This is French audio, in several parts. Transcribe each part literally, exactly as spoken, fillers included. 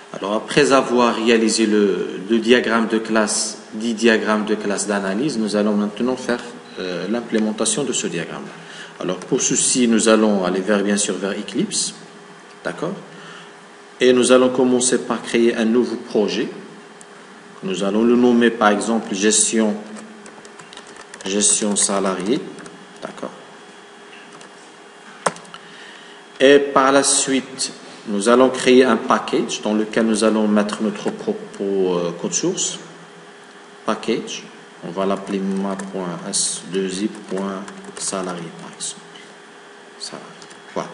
Alors, après avoir réalisé le, le diagramme de classe, dit diagramme de classe d'analyse, nous allons maintenant faire euh, l'implémentation de ce diagramme. Alors, pour ceci, nous allons aller vers, bien sûr, vers Eclipse. D'accord? Et nous allons commencer par créer un nouveau projet. Nous allons le nommer, par exemple, gestion, gestion salariée. D'accord? Et par la suite, nous allons créer un package dans lequel nous allons mettre notre propre euh, code source. Package. On va l'appeler ma.s deux i.salarié par exemple. Salarié. Voilà.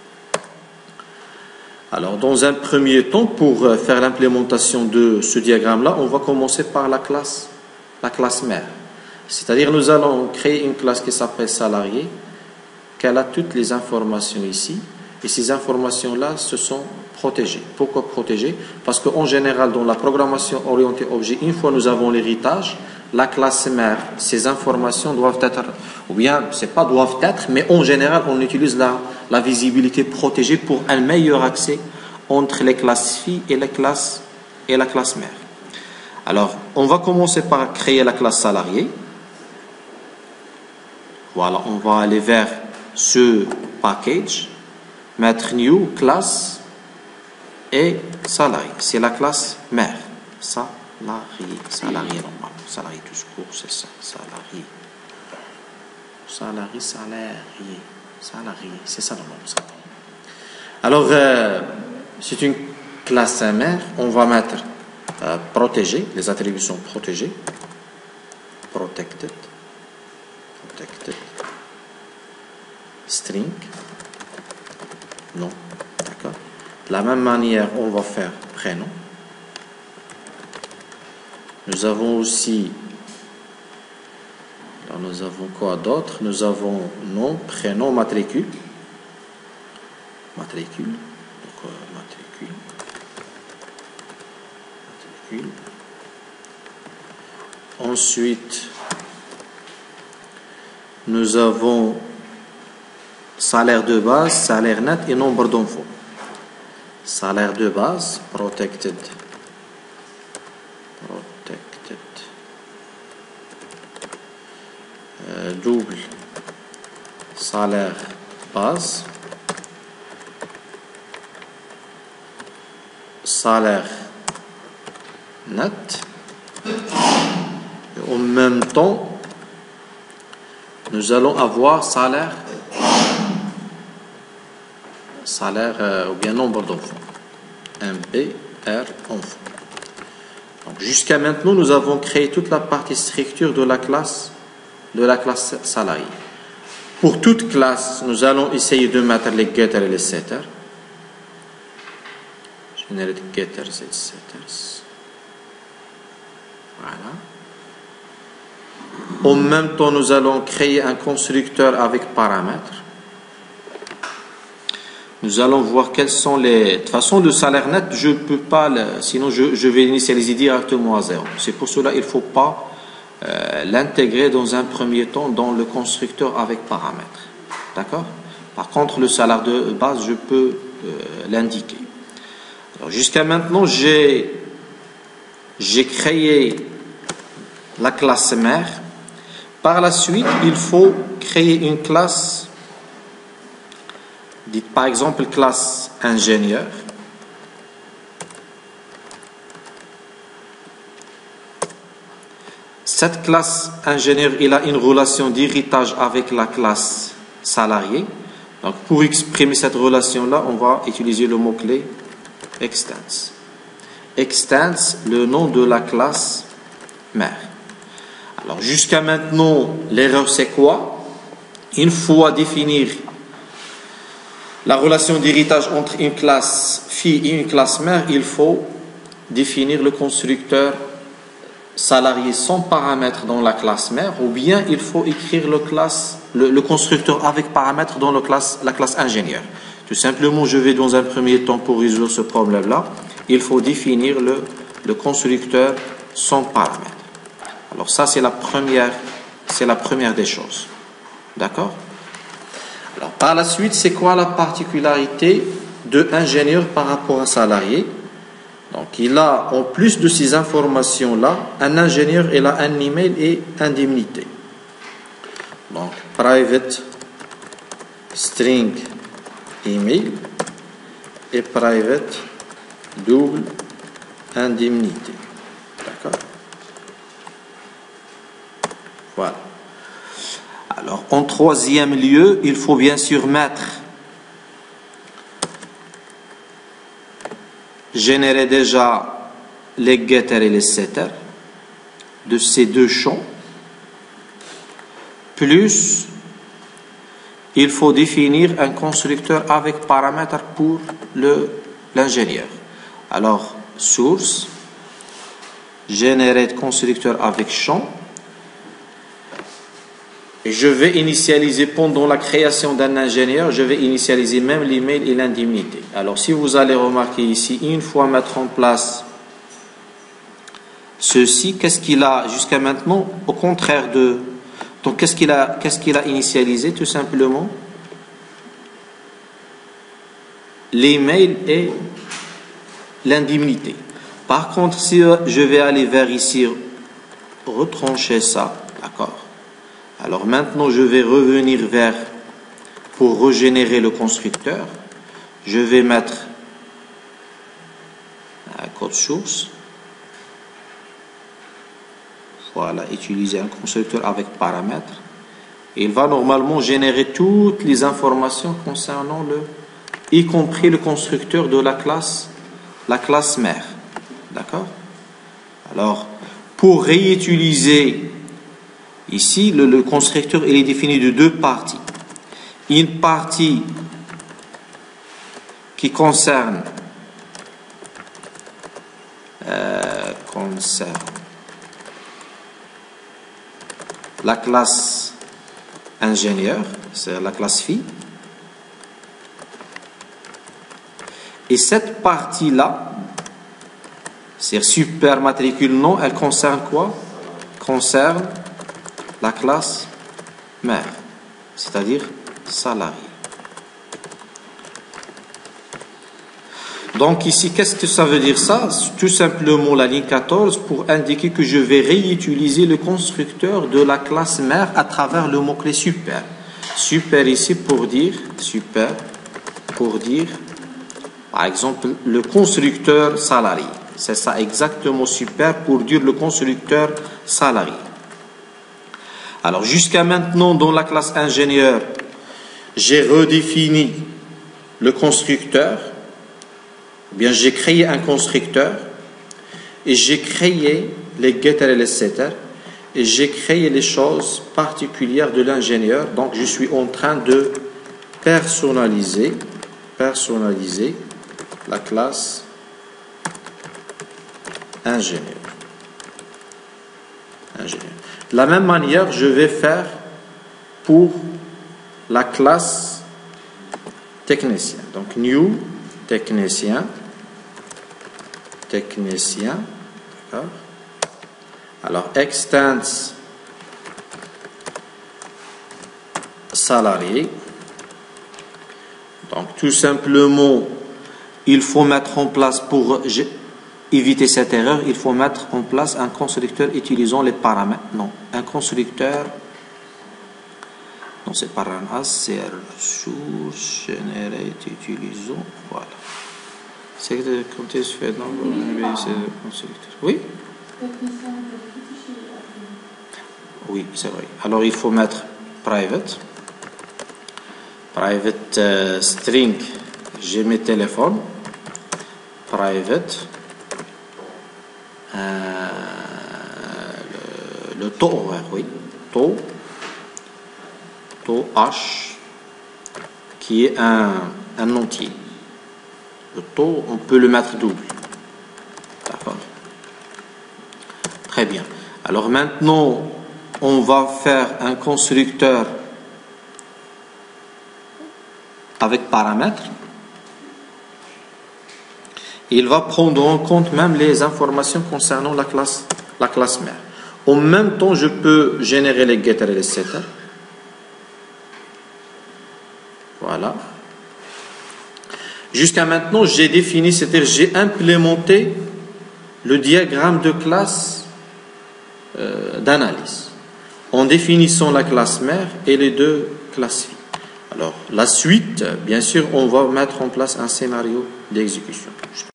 Alors, dans un premier temps, pour faire l'implémentation de ce diagramme-là, on va commencer par la classe, la classe mère. C'est-à-dire, nous allons créer une classe qui s'appelle salarié, qu'elle a toutes les informations ici. Et ces informations-là se sont protégées. Pourquoi protégées? Parce qu'en général, dans la programmation orientée objet, une fois nous avons l'héritage, la classe mère, ces informations doivent être, ou bien, c'est pas doivent être, mais en général, on utilise la, la visibilité protégée pour un meilleur accès entre les classes filles et les classes et la classe mère. Alors, on va commencer par créer la classe salariée. Voilà, on va aller vers ce package. Mettre new, classe et salarié. C'est la classe mère. Salarié. Salarié normal. Salarié tout court, c'est ça. Salarié. Salarié, salarié. Salarié. C'est ça normal. Alors, euh, c'est une classe mère. On va mettre euh, protégé. Les attributs sont protégés. Protected. Protected. String. Non, d'accord. De la même manière, on va faire prénom. Nous avons aussi, alors nous avons quoi d'autre? Nous avons nom, prénom, matricule. Matricule. Donc, euh, matricule. Matricule. Ensuite, nous avons salaire de base, salaire net et nombre d'enfants. Salaire de base, protected. Protected. Euh, double. Salaire base. Salaire net. Et en même temps, nous allons avoir salaire salaire euh, ou bien nombre d'enfants. M B R enfants. Donc jusqu'à maintenant, nous avons créé toute la partie structure de la classe de la classe salariée. Pour toute classe, nous allons essayer de mettre les getters et les setters. Generate getters et setters. Voilà. En même temps, nous allons créer un constructeur avec paramètres. Nous allons voir quels sont les... De toute façon, le salaire net, je ne peux pas... Le... Sinon, je, je vais initialiser directement à zéro. C'est pour cela qu'il ne faut pas euh, l'intégrer dans un premier temps dans le constructeur avec paramètres. D'accord? Par contre, le salaire de base, je peux euh, l'indiquer. Jusqu'à maintenant, j'ai j'ai créé la classe mère. Par la suite, il faut créer une classe... Dites par exemple classe ingénieur. Cette classe ingénieur, il a une relation d'héritage avec la classe salarié. Donc pour exprimer cette relation-là, on va utiliser le mot-clé extends. Extends, le nom de la classe mère. Alors jusqu'à maintenant, l'erreur c'est quoi? Une fois définir la relation d'héritage entre une classe fille et une classe mère, il faut définir le constructeur salarié sans paramètres dans la classe mère, ou bien il faut écrire le, classe, le, le constructeur avec paramètres dans le classe, la classe ingénieur. Tout simplement, je vais dans un premier temps pour résoudre ce problème-là, il faut définir le, le constructeur sans paramètres. Alors ça, c'est la première, c'est la première des choses. D'accord? Alors, par la suite, c'est quoi la particularité de ingénieur par rapport à salarié? Donc, il a, en plus de ces informations-là, un ingénieur, il a un email et indemnité. Donc, private string email et private double indemnité. D'accord? Voilà. Alors, en troisième lieu, il faut bien sûr mettre, générer déjà les getters et les setters de ces deux champs, plus il faut définir un constructeur avec paramètres pour le l'ingénieur. Alors, source, générer constructeur avec champ, et je vais initialiser pendant la création d'un ingénieur, je vais initialiser même l'email et l'indemnité. Alors, si vous allez remarquer ici, une fois mettre en place ceci, qu'est-ce qu'il a jusqu'à maintenant? Au contraire de... Donc, qu'est-ce qu'il a, qu'est-ce qu'il a initialisé? Tout simplement, l'email et l'indemnité. Par contre, si je vais aller vers ici, retrancher ça, d'accord? Alors maintenant, je vais revenir vers, pour régénérer le constructeur, je vais mettre un code source. Voilà, utiliser un constructeur avec paramètres. Et il va normalement générer toutes les informations concernant le, y compris le constructeur de la classe, la classe mère. D'accord? Alors, pour réutiliser ici, le, le constructeur il est défini de deux parties. Une partie qui concerne, euh, concerne la classe ingénieur, c'est la classe phi. Et cette partie-là, c'est super matricule non, elle concerne quoi? Concerne la classe mère, c'est-à-dire salarié. Donc ici, qu'est-ce que ça veut dire ça? Tout simplement la ligne quatorze pour indiquer que je vais réutiliser le constructeur de la classe mère à travers le mot-clé super. Super ici pour dire, super, pour dire, par exemple, le constructeur salarié. C'est ça exactement super pour dire le constructeur salarié. Alors jusqu'à maintenant, dans la classe ingénieur, j'ai redéfini le constructeur. Bien, j'ai créé un constructeur et j'ai créé les getters et les setters et j'ai créé les choses particulières de l'ingénieur. Donc, je suis en train de personnaliser, personnaliser la classe ingénieur. ingénieur. De la même manière, je vais faire pour la classe technicien. Donc, new technicien. Technicien, d'accord. Alors, extends salarié. Donc, tout simplement, il faut mettre en place, pour éviter cette erreur, il faut mettre en place un constructeur utilisant les paramètres. Non, un constructeur, non, c'est pas un c'est source generate utilisant, voilà. C'est que quand tu fais dans le constructeur. Oui? Oui, c'est vrai. Alors, il faut mettre private. Private uh, string, j'ai mes téléphones. Private. Euh, le, le taux horaire, oui. Taux. Taux H, qui est un, un entier. Le taux, on peut le mettre double. D'accord. Très bien. Alors maintenant, on va faire un constructeur avec paramètres. Il va prendre en compte même les informations concernant la classe, la classe mère. En même temps, je peux générer les getters et les setters. Voilà. Jusqu'à maintenant, j'ai défini, c'est-à-dire j'ai implémenté le diagramme de classe euh, d'analyse en définissant la classe mère et les deux classes filles. Alors, la suite, bien sûr, on va mettre en place un scénario d'exécution.